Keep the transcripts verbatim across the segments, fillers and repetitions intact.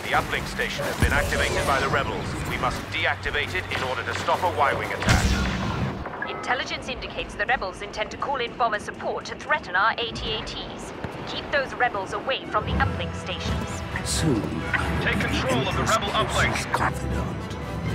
The uplink station has been activated by the rebels. We must deactivate it in order to stop a Y-wing attack. Intelligence indicates the rebels intend to call in bomber support to threaten our A T A Ts. Keep those rebels away from the uplink stations. Soon, take control of the rebel uplink. Confidant.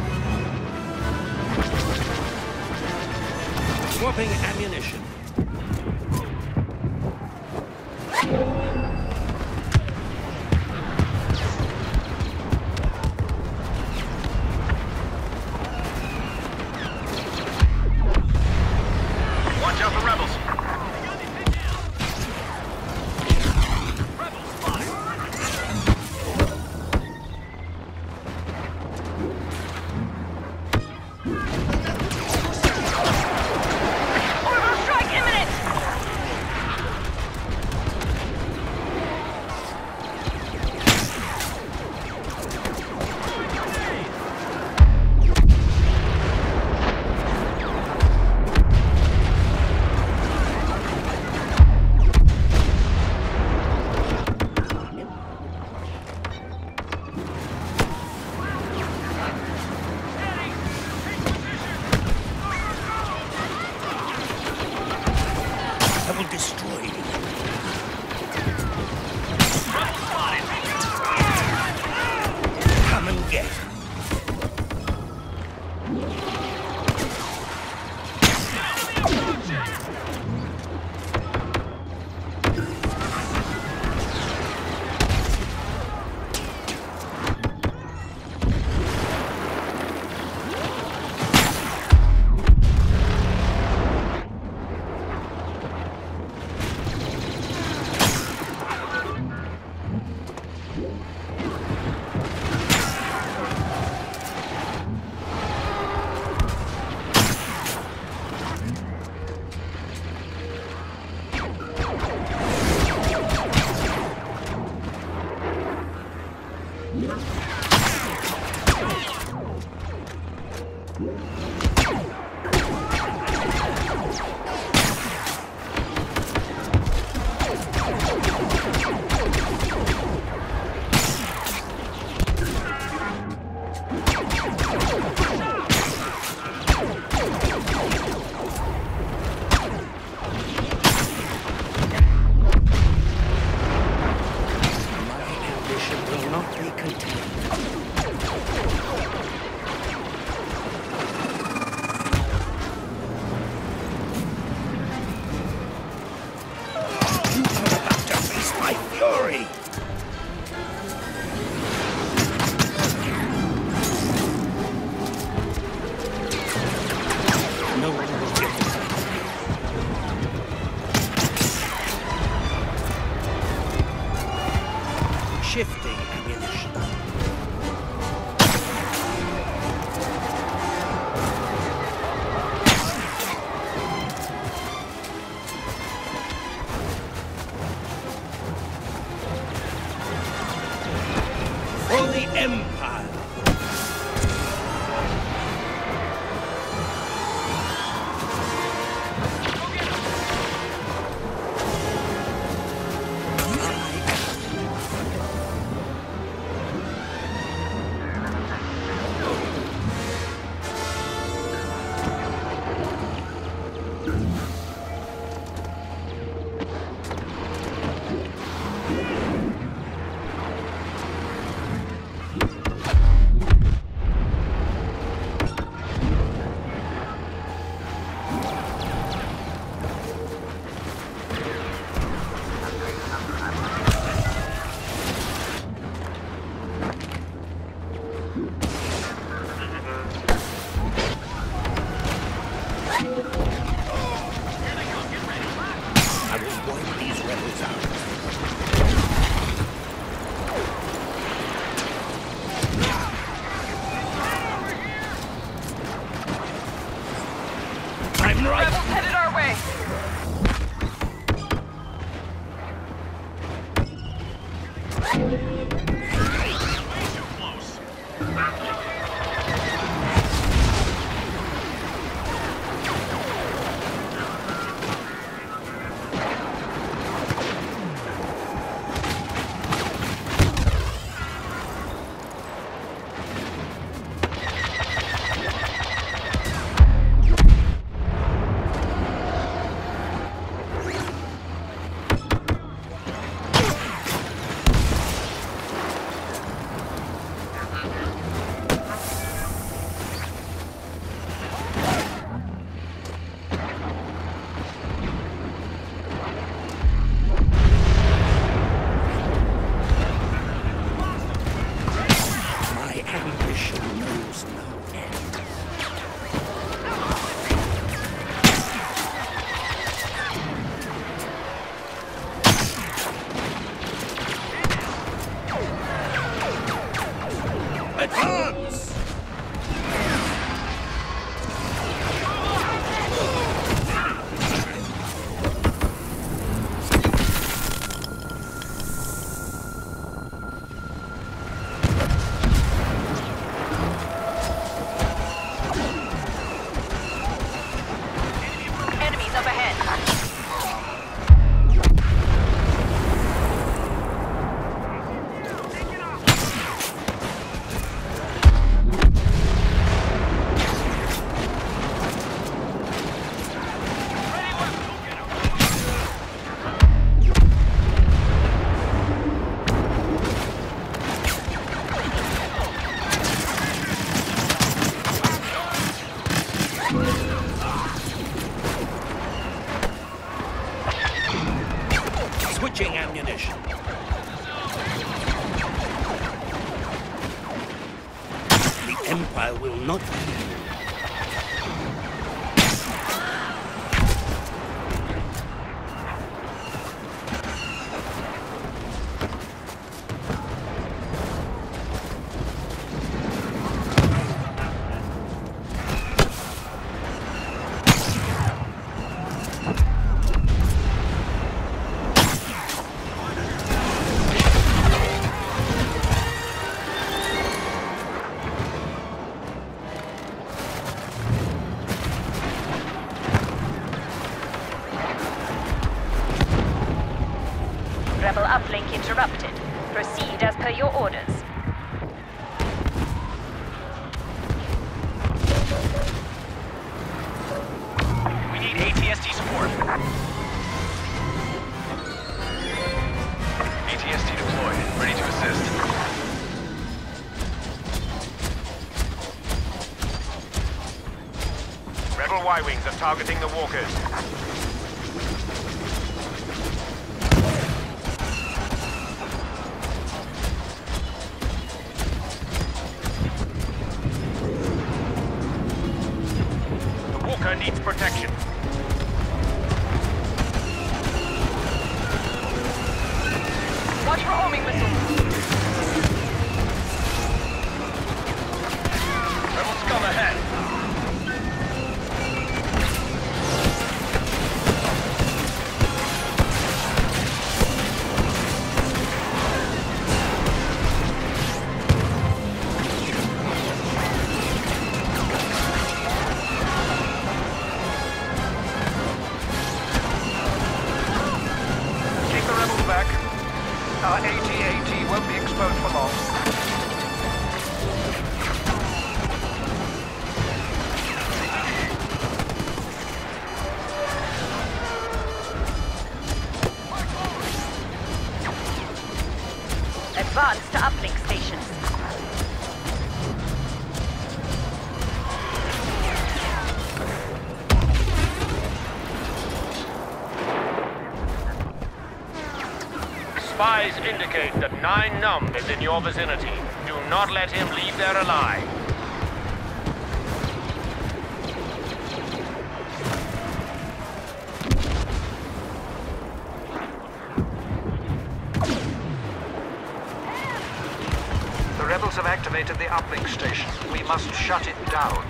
Swapping ammunition. Watch out for rebels. Shifting ammunition. For the Empire! Rebels headed our way. Switching ammunition. The Empire will not yield. Rebel uplink interrupted. Proceed as per your orders. We need A T S T support. A T S T deployed, ready to assist. Rebel Y-wings are targeting the walkers. Needs protection. Watch for homing missiles. Rebel scum ahead. Our A T A T won't be exposed for long. Advance to uplink stations. Spies indicate that Nine Numb is in your vicinity. Do not let him leave there alive. The rebels have activated the uplink station. We must shut it down.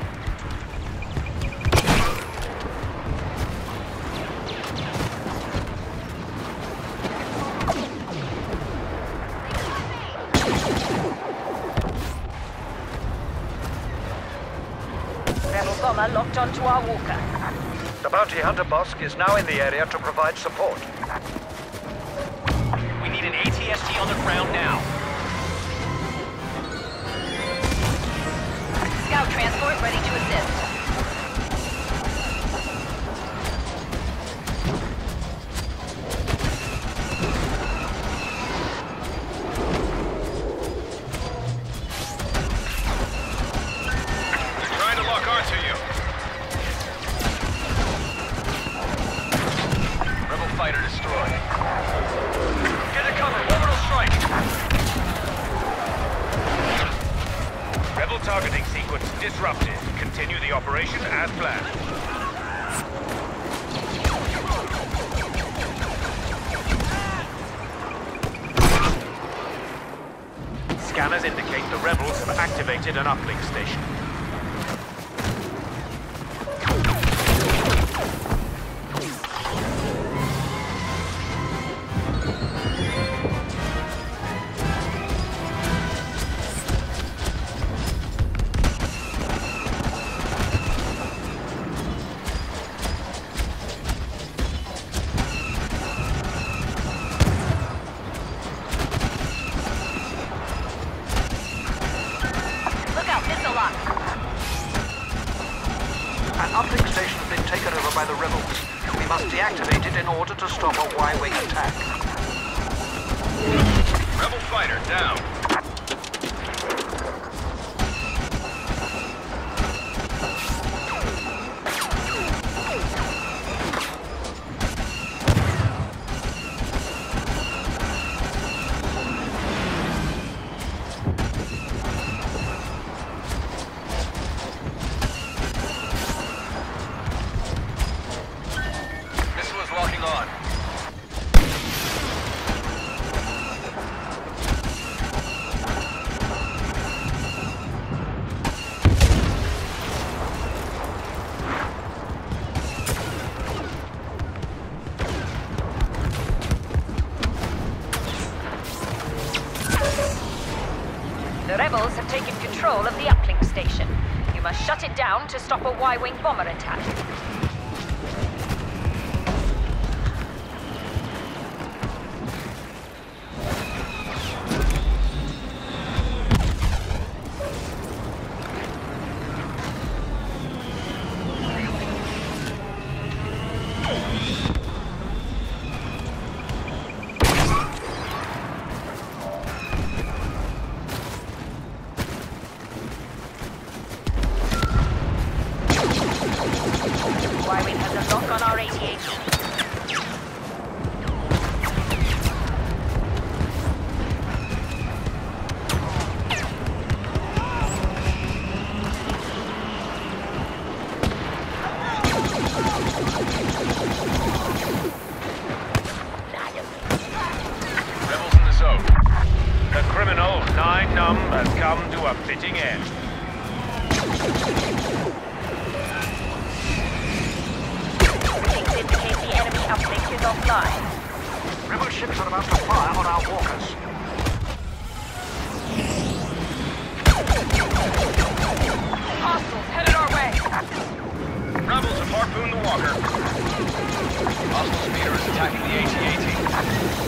Rebel bomber locked onto our walker. The bounty hunter Bosk is now in the area to provide support. We need an A T S T on the ground now. Scout transport ready to assist. Fighter destroyed. Get it covered. Orbital strike. Rebel targeting sequence disrupted. Continue the operation as planned. Scanners indicate the rebels have activated an uplink station. An uplink station has been taken over by the rebels. We must deactivate it in order to stop a Y-wing attack. Rebel fighter down. rebels have taken control of the uplink station. You must shut it down to stop a Y-wing bomber attack. Y-wing has a lock on our A T A T. Rebels in the zone. The criminal, Nine Numb, has come to a fitting end. Readings indicate the enemy uplink is offline. Rebel ships are about to fire on our walkers. Hostiles headed our way. Rebels have harpooned the walker. Hostile speeder is attacking the A T A T.